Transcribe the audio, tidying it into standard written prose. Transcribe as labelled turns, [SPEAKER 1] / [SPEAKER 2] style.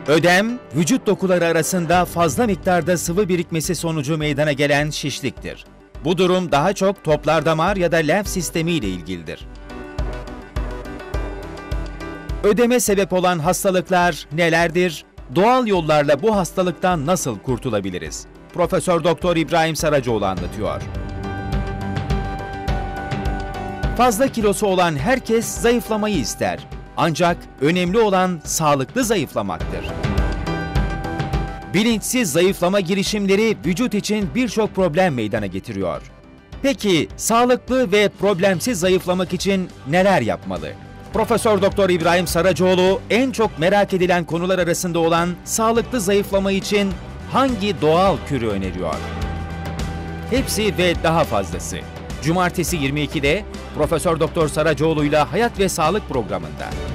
[SPEAKER 1] Ödem, vücut dokuları arasında fazla miktarda sıvı birikmesi sonucu meydana gelen şişliktir. Bu durum daha çok toplar damar ya da lenf sistemi ile ilgilidir. Ödeme sebep olan hastalıklar nelerdir? Doğal yollarla bu hastalıktan nasıl kurtulabiliriz? Profesör Doktor İbrahim Saracoğlu anlatıyor. Fazla kilosu olan herkes zayıflamayı ister. Ancak önemli olan sağlıklı zayıflamaktır. Bilinçsiz zayıflama girişimleri vücut için birçok problem meydana getiriyor. Peki sağlıklı ve problemsiz zayıflamak için neler yapmalı? Profesör Doktor İbrahim Saracoğlu en çok merak edilen konular arasında olan sağlıklı zayıflama için hangi doğal kürü öneriyor? Hepsi ve daha fazlası. Cumartesi 22'de Profesör Doktor Saracoğlu'yla Hayat ve Sağlık programında.